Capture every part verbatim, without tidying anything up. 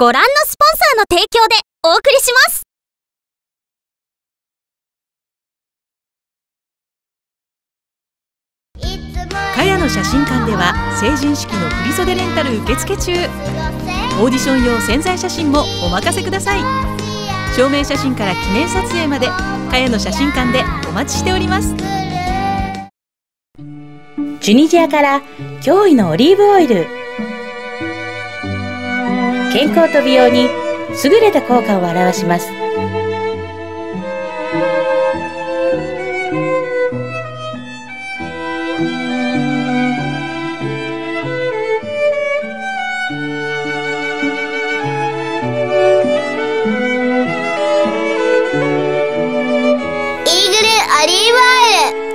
ご覧のスポンサーの提供でお送りします。 かやの写真館では成人式の振袖レンタル受付中。オーディション用宣材写真もお任せください。証明写真から記念撮影までかやの写真館でお待ちしております。 チュニジアから驚異のオリーブオイル。健康と美容に優れた効果を表します。 オリーブオイル。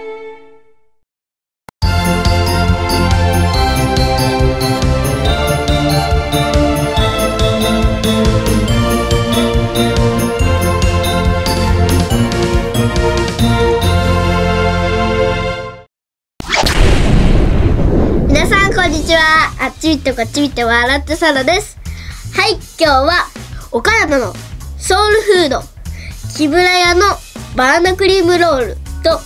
皆さんこんにちは。あっち見てこっち見て笑ってサラです。はい、今日は岡山のソウルフード木村屋のバーナクリームロールと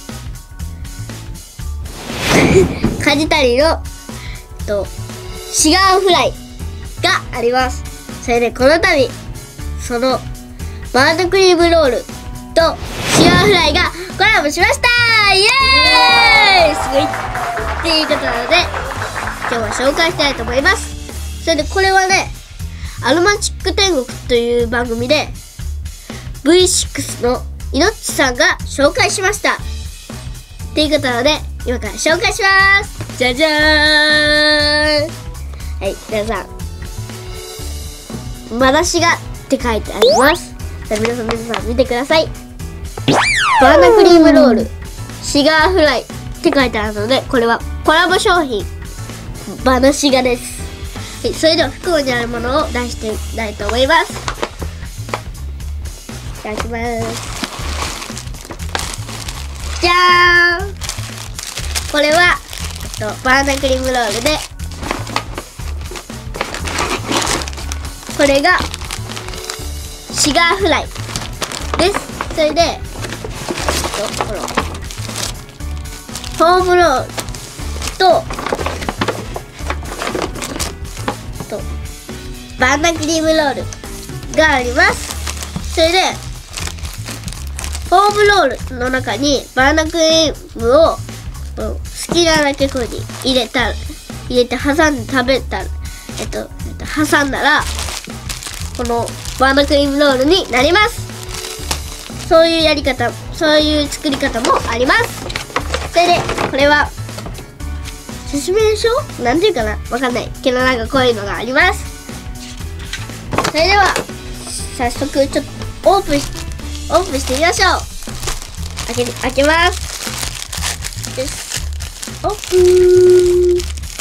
梶谷のとシガーフライがあります。それでこの度そのバーナクリームロールとシガーフライがコラボしました。イエーイ、すごいっていうことなので今日は紹介したいと思います。それでこれはね、アロマチック天国という番組で ブイシックス のいのっちさんが紹介しましたっていうことなので今から紹介します。じゃじゃーん。はい、皆さんまだしがって書いてあります。じゃあ皆さん皆さん見てください。バーナクリームロールシガーフライって書いてあるのでこれはコラボ商品バナシガです。はい、それでは袋にあるものを出してみたいと思います。いただきます。じゃーん。これは、えっと、バーナクリームロールで、これがシガーフライです。それで、えっと、このホームロールと、とバーナクリームロールがあります。それでホームロールの中にバーナクリームを好きなだけこうに入れた入れて挟んで食べたら、えっと挟んだらこのバーナクリームロールになります。そういうやり方、そういう作り方もあります。それでこれは説明書なんていうかな、わかんないけどなんかこういうのがあります。それでは早速ちょっとオープンしオープンしてみましょう。開け開けます。よし、オープン。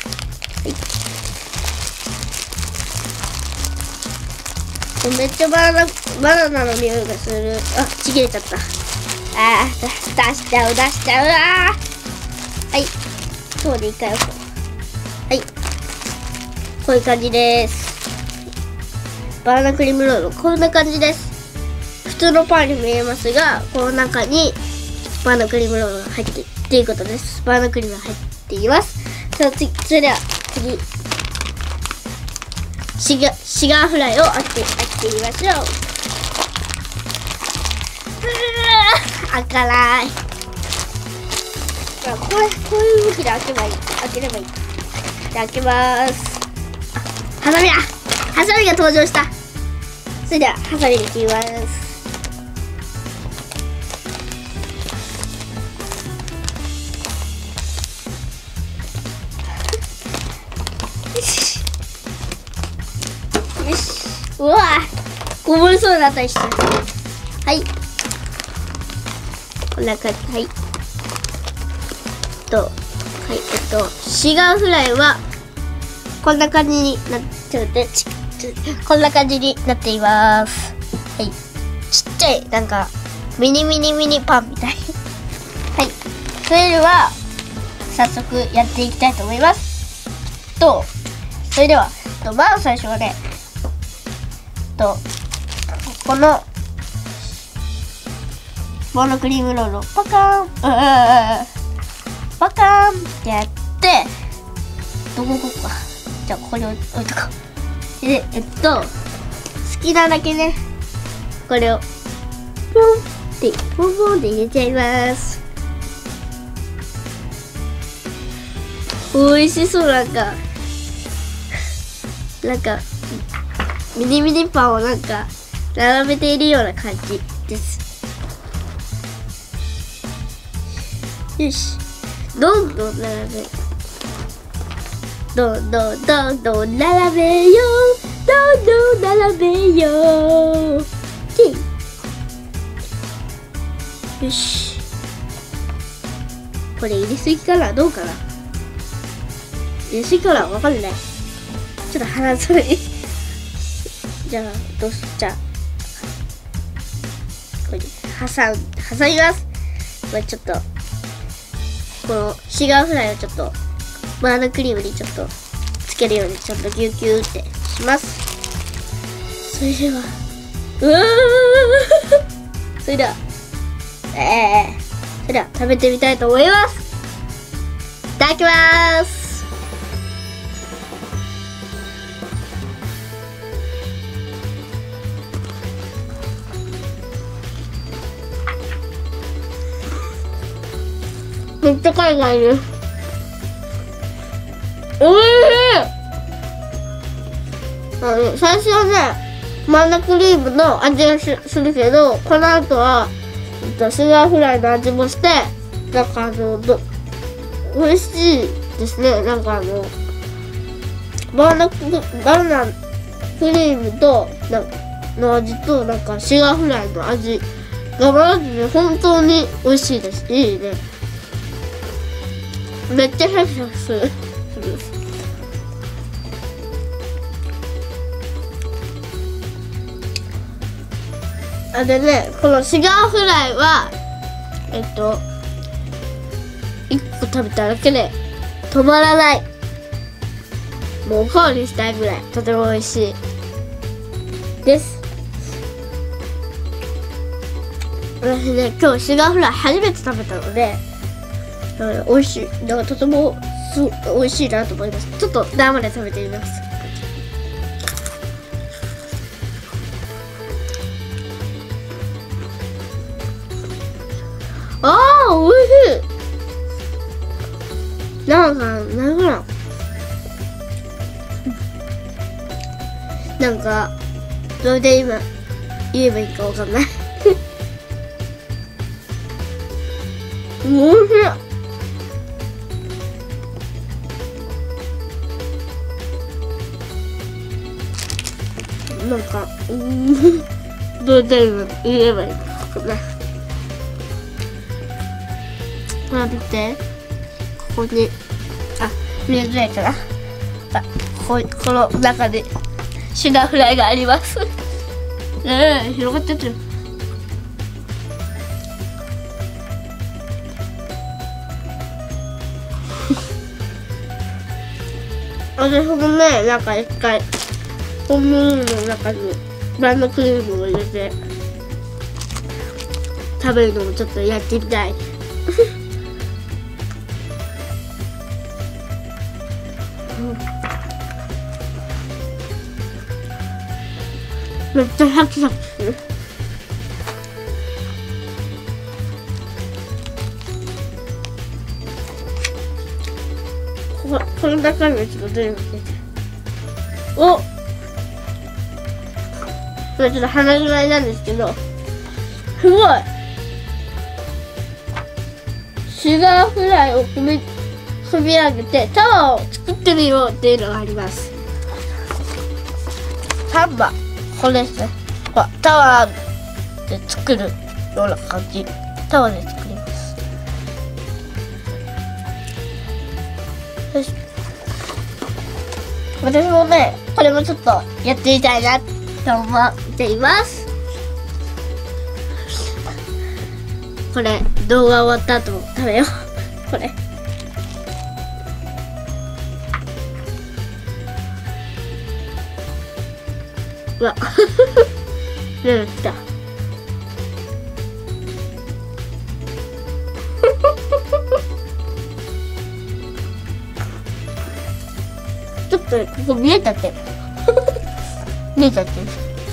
はい、めっちゃバナナバナナの匂いがする。あ、ちぎれちゃった。あー、出しちゃう出しちゃう。あー、はい、そうでいいかよ。はい、こういう感じです。バナナクリームロールこんな感じです。普通のパンに見えますが、この中にバナナクリームロールが入ってっていうことです。バナナクリームが入っています。その次、それでは次シガシガーフライを開け開けてみましょう。開かない。こうこういう向きで開けばいい。開ければいい。じゃあ開けます。あ、ハサミだ。ハサミが登場した。それではハサミで切ります。よし。よし。うわぁ、こぼれそうになったりして。はい。こんな感じ。はい。と、はい、えっと、シガーフライはこんな感じになって、ちょっと待って、ちこんな感じになっています。はい。ちっちゃい、なんか、ミニミニミニパンみたい。はい。それでは、早速やっていきたいと思います。と、それでは、とまず最初はね、 とこのバナナクリームロールをパカーン、うんうんうん、パカーンってやって、どこ行こうか。じゃあここに置いとこう。で、えっと好きなだけね、これをポンってポンポンって入れちゃいます。美味しそう。なんかなんかミニミニパンをなんか並べているような感じです。よし、どんどん並べどんどんどんどん並べよう、どんどん並べよう。よし、これ入れすぎかな、どうかな。入れすぎかな、わかんない。ちょっと鼻それじゃあどうしじゃあこれ挟ん挟みます。これちょっとこのシュガーフライをちょっとバナナクリームにちょっとつけるようにちょっとギュギュってします。それではうわーそれではええー、それでは食べてみたいと思います。いただきます。めっちゃ海外です。おいしい。あの最初はね、バナナクリームの味がするけど、この後はシュガーフライの味もして、なんかあのど美味しいですね。なんかあのバナナバナナクリームとなの味となんかシュガーフライの味が混ざって本当に美味しいです。いいね。めっちゃシャキシャキする。あでね、このシュガーフライはえっといっこ食べただけで止まらない。もうおかわりしたいぐらいとても美味しいです。私ね、今日シュガーフライ初めて食べたので美味しい。だからとてもす美味しいなと思います。ちょっと生で食べてみます。ああ、美味しい。なんかなんかなんかどれで今言えばいいかわかんない。美味しい。なんか、うん、どうでも言えばいいのかな。ほら見て、ここに、あ、見えづらいかな。あ、ここの中にシュガーフライがあります。ええ、広がってってる。私もね、なんか一回コンビニの中にバナナクリームを入れて食べるのもちょっとやってみたい。めっちゃシャキシャキする。ここの中身をちょっと出るので、おっ、これちょっと鼻ぐらいなんですけど、すごいシュガーフライを組み組み上げてタワーを作ってみようっていうのがあります。タワー、これですね。これタワーで作るような感じ。タワーで作ります。よし、私もね、これもちょっとやってみたいなと思っています。これ動画終わった後も食べよう。これうわうん来たちょっとここ見えたって見えたって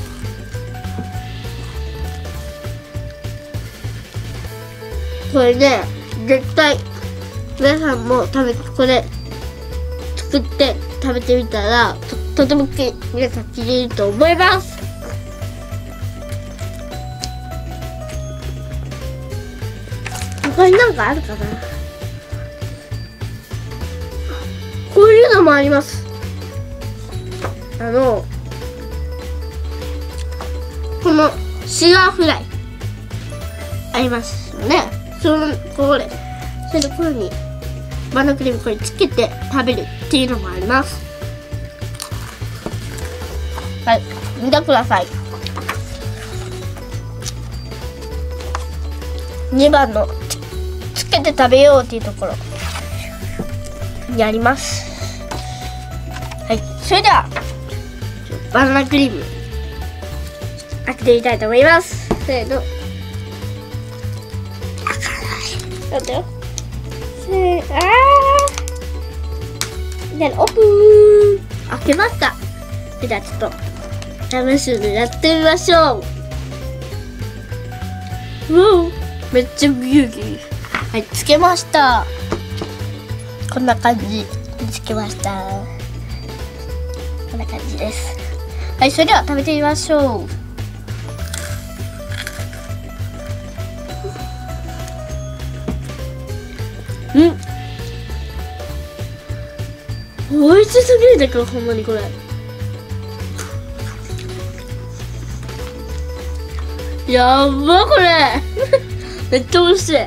これね絶対皆さんも食べこれ作って食べてみたら と, とてもき皆さん気に入ると思います。他になんかあるかな。こういうのもあります。あのこのシガーフライありますよね。そのこれそれでこれにバナナクリームこれつけて食べるっていうのもあります。はい、見てください。にばんのつけて食べようっていうところにあります。はい、それではバナナクリーム開けてみたいと思います。せーの。待ってよ。せーあー。じゃあオープン。開けました。じゃあちょっと試しでやってみましょう。うわめっちゃギュギュ。はい、つけました。こんな感じにつけました。こんな感じです。はい、それでは食べてみましょう。うん、美味しすぎるんだけどほんまにこれ。やばこれめっちゃ美味しい。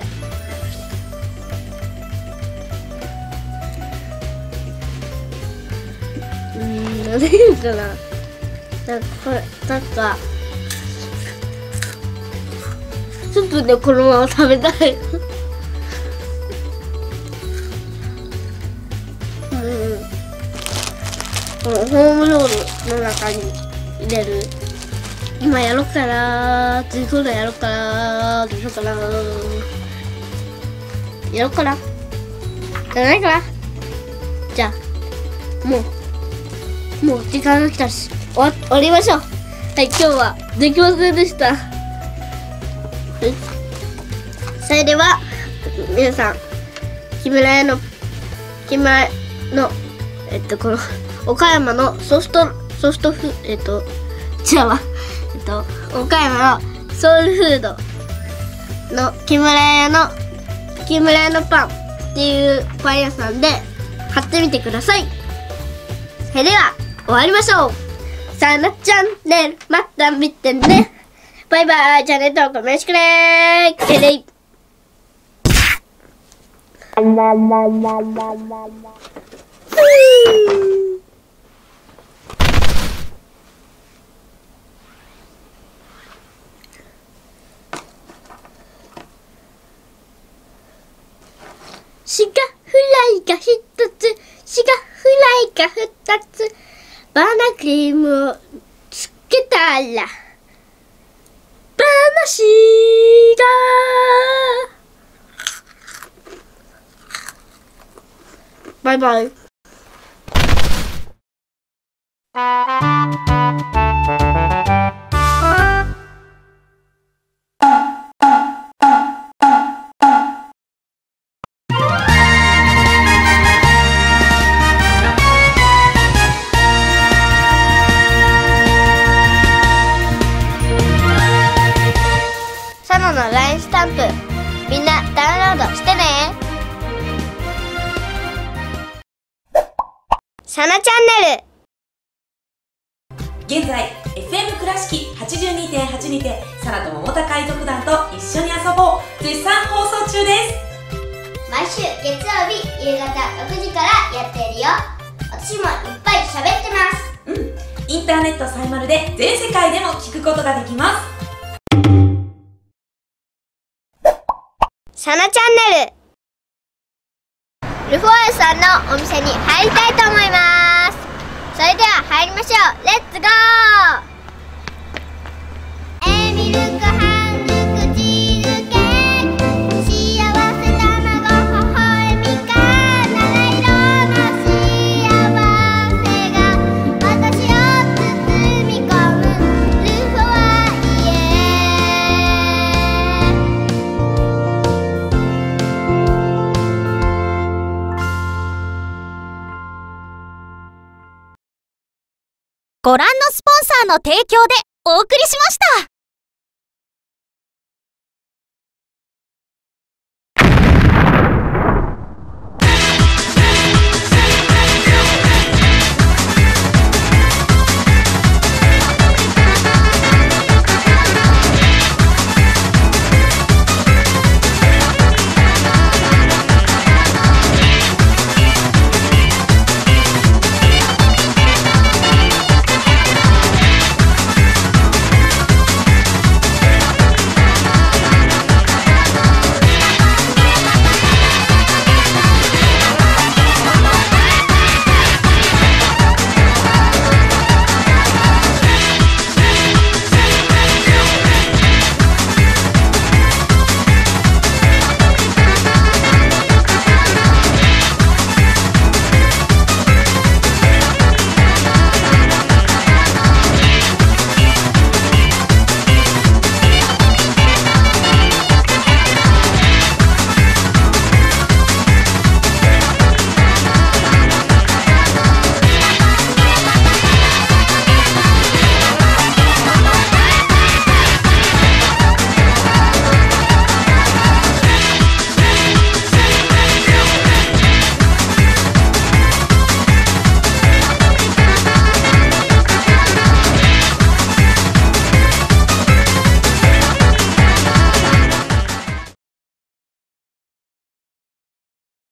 うん、何言うかな。なんかこれなんかちょっとねこのまま食べたい。このホームロールの中に入れる。今やろうかな。次今度やろうかな。どうしようかな。やろうかな。じゃないかな。じゃあもうもう時間が来たし終わ終わりましょう。はい、今日はできませんでした。はい、それでは皆さん木村屋の木村屋のえっとこの岡山のソフトソフトフえっと違うわえっと岡山のソウルフードの木村屋の木村屋のパンっていうパン屋さんで買ってみてください。それでは終わりましょう。さなチャンネルまた見てね。バイバイ。チャンネル登録よろしくねー。てれい。シガフライが一つ、シガフライが二つ、バナナクリームをつけたら、バナシがバイバイ。サナの ライン スタンプみんなダウンロードしてね。サナチャンネル現在 エフエム 倉敷 はちじゅうにてんはち にてサナと桃田海賊団と一緒に遊ぼう絶賛放送中です。 毎週月曜日夕方ろくじからやってるよ。私もいっぱい喋ってます。 うん、インターネットサイマルで全世界でも聞くことができます。 サナチャンネルルフォールさんのお店に入りたいと思います。それでは入りましょう。レッツゴー。 ご覧のスポンサーの提供でお送りしました。